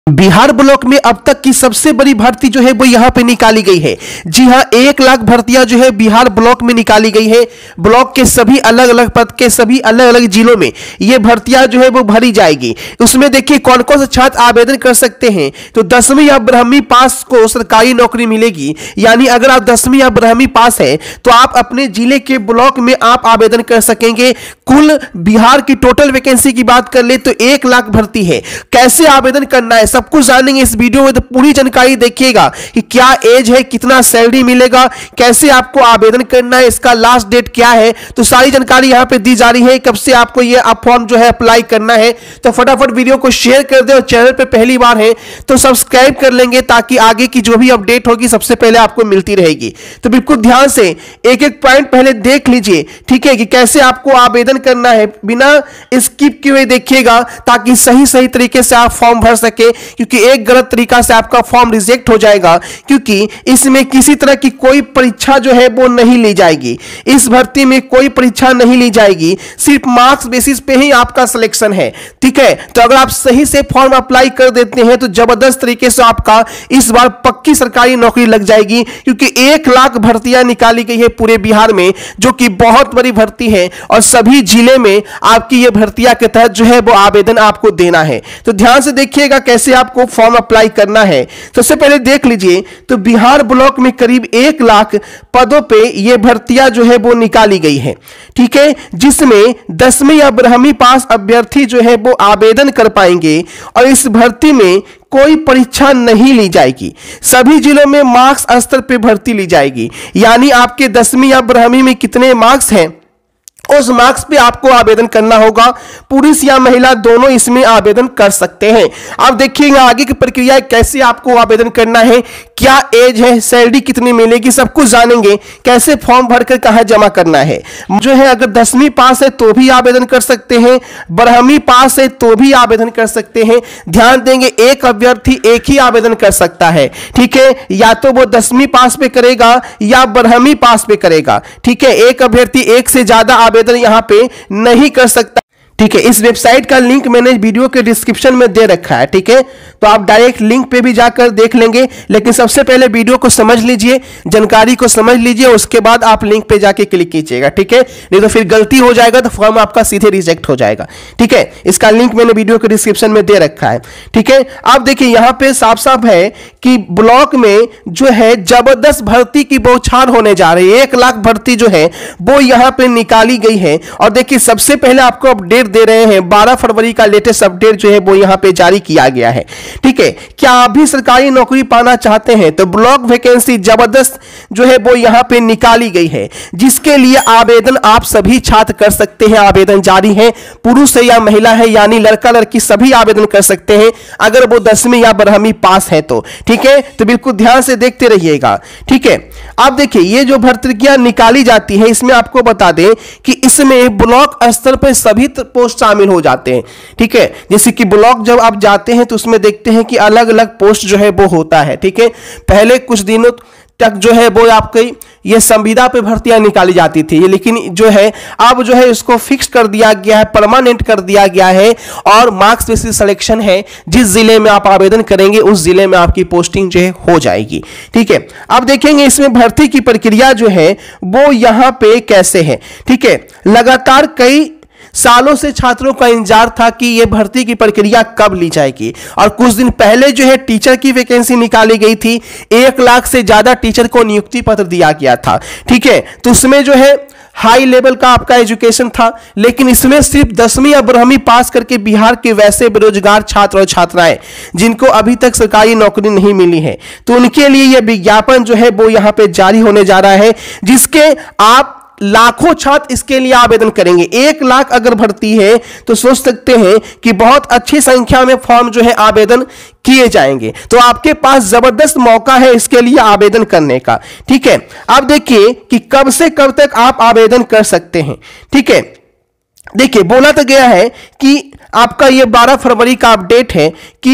Bihar block में अब तक की सबसे बड़ी भर्ती जो है वो यहां पे निकाली गई है। जी हां, 1 लाख भर्तियां जो है बिहार ब्लॉक में निकाली गई है। ब्लॉक के सभी अलग अलग पद के सभी अलग अलग जिलों में ये भर्तियां जो है वो भरी जाएगी। उसमें देखिए कौन कौन से छात्र आवेदन कर सकते हैं। तो 10वीं या 12वीं पास को सरकारी नौकरी मिलेगी, यानी अगर आप 10वीं या 12वीं पास है तो आप अपने जिले के ब्लॉक में आप आवेदन कर सकेंगे। कुल बिहार की टोटल वैकेंसी की बात कर ले तो 1 लाख भर्ती है। कैसे आवेदन करना है सब कुछ जानेंगे इस वीडियो में, तो पूरी जानकारी देखिएगा कि क्या एज है, कितना सैलरी मिलेगा, कैसे आपको आवेदन करना है, इसका लास्ट डेट क्या है। तो सारी जानकारी यहां पे दी जा रही है, कब से आपको ये फॉर्म जो है अप्लाई करना है। तो फटाफट वीडियो को शेयर कर दे और चैनल पे पहली बार है तो सब्सक्राइब कर लेंगे ताकि आगे की जो भी अपडेट होगी सबसे पहले आपको मिलती रहेगी। तो बिल्कुल ध्यान से एक एक पॉइंट पहले देख लीजिए, ठीक है, कि कैसे आपको आवेदन करना है। बिना स्किप किए हुए देखिएगा ताकि सही तरीके से आप फॉर्म भर सके, क्योंकि एक गलत तरीका से आपका फॉर्म रिजेक्ट हो जाएगा, क्योंकि इसमें किसी तरह की कोई परीक्षा जो है वो नहीं ली जाएगी। इस भर्ती में कोई परीक्षा नहीं ली जाएगी, सिर्फ मार्क्स बेसिस पे ही आपका सिलेक्शन है, ठीक है। तो अगर आप सही से फॉर्म अप्लाई कर देते हैं तो जबरदस्त तरीके से आपका इस बार पक्की सरकारी नौकरी लग जाएगी, क्योंकि 1 लाख भर्तियां निकाली गई है पूरे बिहार में, जो कि बहुत बड़ी भर्ती है और सभी जिले में आपकी ये भर्तियां के तहत जो है वो आवेदन आपको देना है। तो ध्यान से देखिएगा कैसे आपको फॉर्म अप्लाई करना है। सबसे पहले देख लीजिए, तो बिहार ब्लॉक में करीब 1 लाख पदों पे ये भर्तियां जो है वो निकाली गई है, ठीक है, जिसमें 10वीं या 12वीं पास अभ्यर्थी जो है वो आवेदन कर पाएंगे और इस भर्ती में कोई परीक्षा नहीं ली जाएगी। सभी जिलों में मार्क्स स्तर पे भर्ती ली जाएगी, यानी आपके 10वीं या 12वीं में कितने मार्क्स हैं उस मार्क्स पे आपको आवेदन करना होगा। पुरुष या महिला दोनों इसमें आवेदन कर सकते हैं। आप देखिएगा आगे की प्रक्रिया कैसे आपको आवेदन करना है, क्या एज है, सैलरी कितनी मिलेगी, सब कुछ जानेंगे। कैसे फॉर्म भरकर कहां जमा करना है जो है। अगर 10वीं पास है तो भी आवेदन कर सकते हैं, 12वीं पास है तो भी आवेदन कर सकते हैं। ध्यान देंगे एक अभ्यर्थी एक ही आवेदन कर सकता है, ठीक है, या तो वो 10वीं पास पे करेगा या 12वीं पास पे करेगा, ठीक है। एक अभ्यर्थी एक से ज्यादा आवेदन यहां पे नहीं कर सकता, ठीक है। इस वेबसाइट का लिंक मैंने वीडियो के डिस्क्रिप्शन में दे रखा है, ठीक है, तो आप डायरेक्ट लिंक पे भी जाकर देख लेंगे। लेकिन सबसे पहले वीडियो को समझ लीजिए, जानकारी को समझ लीजिए, उसके बाद आप लिंक पे जाके क्लिक कीजिएगा, ठीक है, नहीं तो फिर गलती हो जाएगा तो फॉर्म आपका सीधे रिजेक्ट हो जाएगा, ठीक है। इसका लिंक मैंने वीडियो के डिस्क्रिप्शन में दे रखा है, ठीक है। आप देखिए यहां पे साफ साफ है कि ब्लॉक में जो है जबरदस्त भर्ती की बौछार होने जा रही है। 1 लाख भर्ती जो है वो यहां पे निकाली गई है। और देखिए सबसे पहले आपको अपडेट दे रहे हैं, 12 फरवरी का लेटेस्ट अपडेट जो है वो यहां पे जारी किया गया है, ठीक है। क्या आप भी सरकारी नौकरी पाना चाहते हैं तो ब्लॉक वैकेंसी जबरदस्त जो है वो यहां पे निकाली गई है, जिसके लिए आवेदन आप सभी छात्र कर सकते हैं। आवेदन जारी है, पुरुष है या महिला है, यानी लड़का लड़की सभी आवेदन कर सकते हैं अगर वो 10वीं या 12वीं पास है तो, ठीक है। तो बिल्कुल ध्यान से देखते रहिएगा, ठीक है। आप देखिए ये जो भर्तियां निकाली जाती है इसमें आपको बता दें कि इसमें ब्लॉक स्तर पर सभी पोस्ट शामिल हो जाते हैं, ठीक है। जैसे कि ब्लॉक जब आप जाते हैं तो उसमें देखते हैं कि अलग अलग पोस्ट जो है वो होता है, ठीक है। पहले कुछ दिनों तक जो है वो आपकी ये संविदा पे भर्तियां निकाली जाती थी, लेकिन जो है अब जो है इसको फिक्स कर दिया गया है, परमानेंट कर दिया गया है और मार्क्स बेसिस सिलेक्शन है। जिस जिले में आप आवेदन करेंगे उस जिले में आपकी पोस्टिंग जो है हो जाएगी, ठीक है। अब देखेंगे इसमें भर्ती की प्रक्रिया जो है वो यहां पे कैसे है, ठीक है। लगातार कई सालों से छात्रों का इंतजार था कि यह भर्ती की प्रक्रिया कब ली जाएगी, और कुछ दिन पहले जो है टीचर की वैकेंसी निकाली गई थी। 1 लाख से ज्यादा टीचर को नियुक्ति पत्र दिया गया था, ठीक है। तो उसमें जो है हाई लेवल का आपका एजुकेशन था, लेकिन इसमें सिर्फ 10वीं या 12वीं पास करके बिहार के वैसे बेरोजगार छात्र और छात्राएं जिनको अभी तक सरकारी नौकरी नहीं मिली है, तो उनके लिए यह विज्ञापन जो है वो यहां पे जारी होने जा रहा है, जिसके आप लाखों छात्र इसके लिए आवेदन करेंगे। 1 लाख अगर भर्ती है तो सोच सकते हैं कि बहुत अच्छी संख्या में फॉर्म जो है आवेदन किए जाएंगे। तो आपके पास जबरदस्त मौका है इसके लिए आवेदन करने का, ठीक है। आप देखिए कि कब से कब तक आप आवेदन कर सकते हैं, ठीक है। देखिए बोला तो गया है कि आपका ये 12 फरवरी का अपडेट है कि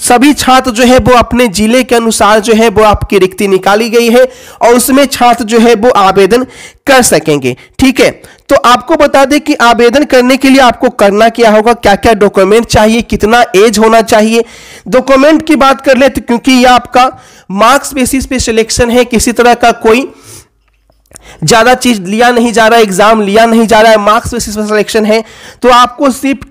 सभी छात्र जो है वो अपने जिले के अनुसार जो है वो आपकी रिक्ति निकाली गई है और उसमें छात्र जो है वो आवेदन कर सकेंगे। ठीक है, तो आपको बता दें कि आवेदन करने के लिए आपको करना क्या होगा, क्या क्या डॉक्यूमेंट चाहिए, कितना एज होना चाहिए। डॉक्यूमेंट की बात कर ले तो क्योंकि यह आपका मार्क्स बेसिस पे सिलेक्शन है, किसी तरह का कोई ज्यादा चीज लिया नहीं जा रहा है, एग्जाम लिया नहीं जा रहा है, मार्क्स बेसिस पे सिलेक्शन है, तो आपको सिर्फ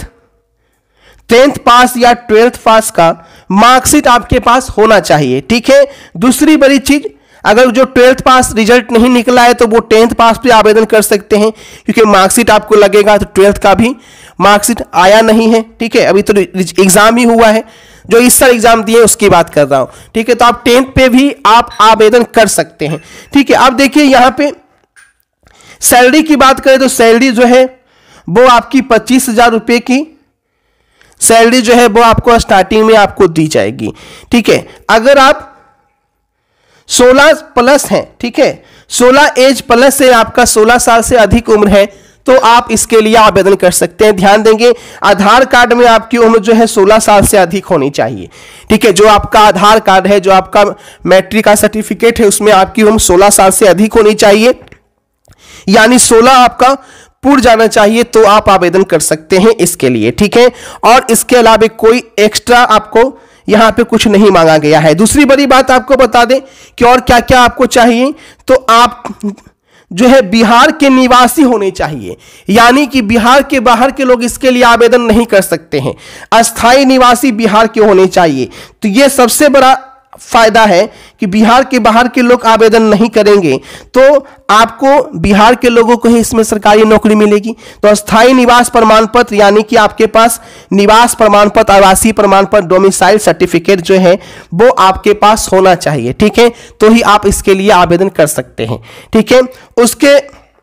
10th पास या 12th पास का मार्कशीट आपके पास होना चाहिए। ठीक है, दूसरी बड़ी चीज, अगर जो 12th पास रिजल्ट नहीं निकला है तो वो 10th पास पे आवेदन कर सकते हैं, क्योंकि मार्कशीट आपको लगेगा तो 12th का भी मार्कशीट आया नहीं है। ठीक है, अभी तो एग्जाम ही हुआ है, जो इस साल एग्जाम दिए उसकी बात कर रहा हूं। ठीक है, तो आप 10th पे भी आप आवेदन कर सकते हैं। ठीक है, अब देखिए यहां पे सैलरी की बात करें तो सैलरी जो है वो आपकी 25,000 रुपए की सैलरी जो है वो आपको स्टार्टिंग में आपको दी जाएगी। ठीक है, अगर आप 16 प्लस हैं, ठीक है, 16 एज प्लस है, आपका 16 साल से अधिक उम्र है, तो आप इसके लिए आवेदन कर सकते हैं। ध्यान देंगे, आधार कार्ड में आपकी उम्र जो है 16 साल से अधिक होनी चाहिए। ठीक है, जो आपका आधार कार्ड है, जो आपका मैट्रिक का सर्टिफिकेट है, उसमें आपकी उम्र 16 साल से अधिक होनी चाहिए, यानी 16 आपका पूर्ण जाना चाहिए, तो आप आवेदन कर सकते हैं इसके लिए। ठीक है, और इसके अलावा कोई एक्स्ट्रा आपको यहां पे कुछ नहीं मांगा गया है। दूसरी बड़ी बात आपको बता दें कि और क्या क्या आपको चाहिए, तो आप जो है बिहार के निवासी होने चाहिए, यानी कि बिहार के बाहर के लोग इसके लिए आवेदन नहीं कर सकते हैं, अस्थायी निवासी बिहार के होने चाहिए। तो यह सबसे बड़ा फायदा है कि बिहार के बाहर के लोग आवेदन नहीं करेंगे तो आपको बिहार के लोगों को ही इसमें सरकारी नौकरी मिलेगी। तो अस्थायी निवास प्रमाण पत्र, यानी कि आपके पास निवास प्रमाण पत्र, आवासीय प्रमाण पत्र, डोमिसाइल सर्टिफिकेट जो है वो आपके पास होना चाहिए। ठीक है, तो ही आप इसके लिए आवेदन कर सकते हैं। ठीक है, उसके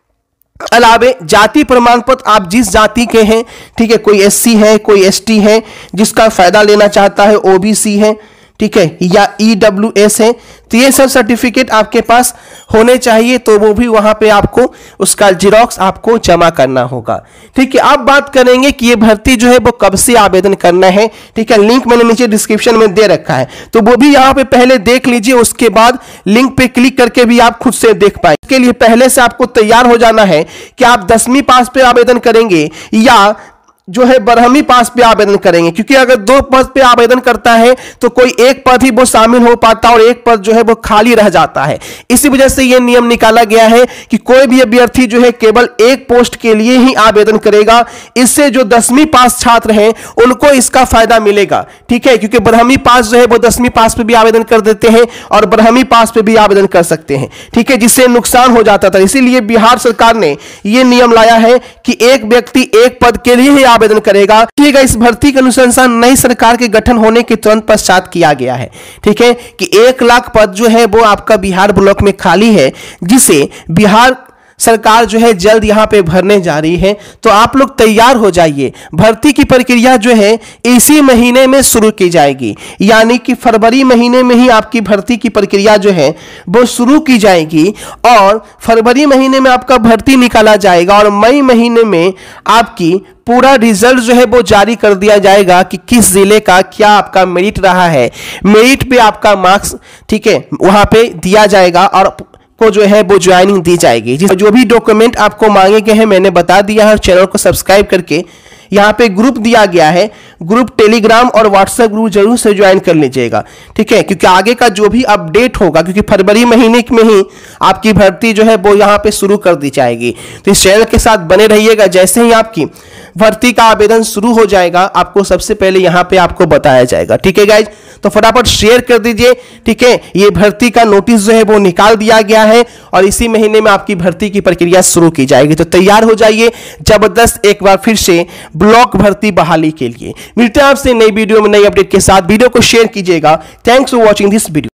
अलावे जाति प्रमाण पत्र, आप जिस जाति के हैं, ठीक है, कोई SC है, कोई ST है, जिसका फायदा लेना चाहता है, OBC है, ठीक है, या EWS है, तो ये सब सर्टिफिकेट आपके पास होने चाहिए, तो वो भी वहां पे आपको उसका जेरॉक्स आपको जमा करना होगा। ठीक है, अब बात करेंगे कि ये भर्ती जो है वो कब से आवेदन करना है। ठीक है, लिंक मैंने नीचे डिस्क्रिप्शन में दे रखा है, तो वो भी यहाँ पे पहले देख लीजिए, उसके बाद लिंक पे क्लिक करके भी आप खुद से देख पाए। इसके लिए पहले से आपको तैयार हो जाना है कि आप 10वीं पास पे आवेदन करेंगे या जो है 12वीं पास पे आवेदन करेंगे, क्योंकि अगर 2 पद पे आवेदन करता है तो कोई एक पद ही वो शामिल हो पाता और एक पद जो है वो खाली रह जाता है। इसी वजह से यह नियम निकाला गया है कि कोई भी अभ्यर्थी जो है केवल एक पोस्ट के लिए ही आवेदन करेगा। इससे जो 10वीं पास छात्र हैं उनको इसका फायदा मिलेगा। ठीक है, क्योंकि 12वीं पास जो है वो 10वीं पास पे भी आवेदन कर देते हैं और 12वीं पास पे भी आवेदन कर सकते हैं। ठीक है, जिससे नुकसान हो जाता था। इसीलिए बिहार सरकार ने यह नियम लाया है कि एक व्यक्ति एक पद के लिए ही आवेदन करेगा। ठीक है, इस भर्ती का अनुशंसन नई सरकार के गठन होने के तुरंत पश्चात किया गया है। ठीक है, कि 1 लाख पद जो है वो आपका बिहार ब्लॉक में खाली है, जिसे बिहार सरकार जो है जल्द यहां पे भरने जा रही है। तो आप लोग तैयार हो जाइए, भर्ती की प्रक्रिया जो है इसी महीने में शुरू की जाएगी, यानी कि फरवरी महीने में ही आपकी भर्ती की प्रक्रिया जो है वो शुरू की जाएगी और फरवरी महीने में आपका भर्ती निकाला जाएगा और मई महीने में आपकी पूरा रिजल्ट जो है वो जारी कर दिया जाएगा कि किस जिले का क्या आपका मेरिट रहा है। मेरिट पे आपका मार्क्स, ठीक है, वहां पे दिया जाएगा और को जो है वो ज्वाइनिंग दी जाएगी। जो भी डॉक्यूमेंट आपको मांगे गए हैं मैंने बता दिया है। चैनल को सब्सक्राइब करके यहाँ पे ग्रुप दिया गया है, ग्रुप टेलीग्राम और व्हाट्सएप ग्रुप जरूर से ज्वाइन कर लीजिएगा। ठीक है, क्योंकि आगे का जो भी अपडेट होगा, क्योंकि फरवरी महीने में ही आपकी भर्ती जो है वो यहाँ पे शुरू कर दी जाएगी। तो इस चैनल के साथ बने रहिएगा। जैसे ही आपकी भर्ती का आवेदन शुरू हो जाएगा आपको सबसे पहले यहाँ पे आपको बताया जाएगा। ठीक है गाइज, तो फटाफट शेयर कर दीजिए। ठीक है, ये भर्ती का नोटिस जो है वो निकाल दिया गया है और इसी महीने में आपकी भर्ती की प्रक्रिया शुरू की जाएगी। तो तैयार हो जाइए जबरदस्त एक बार फिर से ब्लॉक भर्ती बहाली के लिए। मिलते हैं आपसे नई वीडियो में नई अपडेट के साथ। वीडियो को शेयर कीजिएगा। Thanks for watching this video.